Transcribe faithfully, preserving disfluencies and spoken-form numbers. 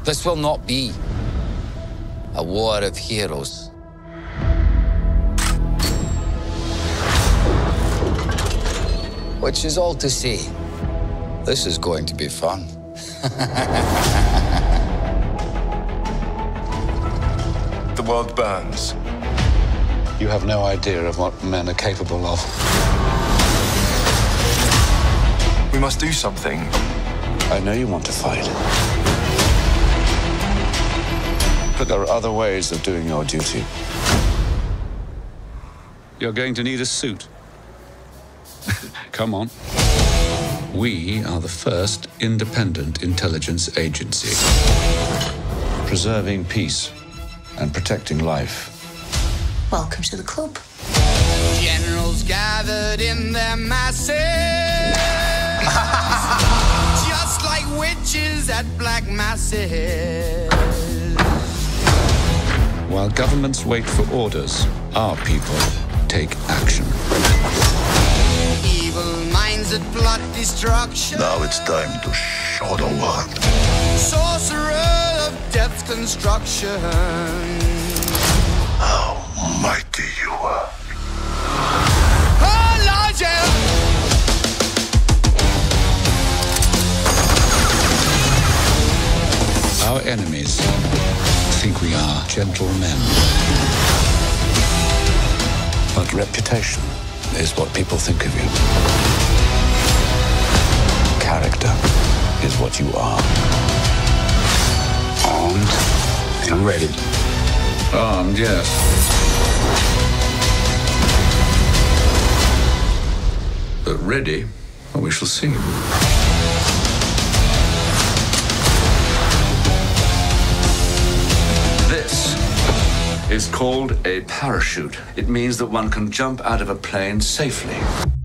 This will not be a war of heroes. Which is all to say, this is going to be fun. The world burns. You have no idea of what men are capable of. We must do something. I know you want to fight. But there are other ways of doing your duty. You're going to need a suit. Come on. We are the first independent intelligence agency. Preserving peace and protecting life. Welcome to the club. Generals gathered in their masses, just like witches at black masses. While governments wait for orders, our people take action. Evil minds that plot destruction. Now it's time to show the world. Sorcerer of death's construction. How mighty you are. Oh, larger! Our enemies think we are gentle men. But reputation is what people think of you. Character is what you are. Armed and ready. Armed, yes. But ready, well, we shall see. This is called a parachute. It means that one can jump out of a plane safely.